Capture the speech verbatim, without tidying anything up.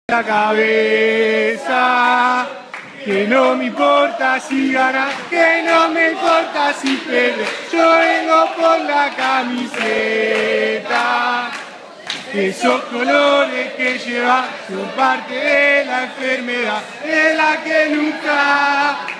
La cabeza, que no me importa si ganas, que no me importa si pierdes, yo vengo por la camiseta. Esos colores que lleva son parte de la enfermedad, de la que nunca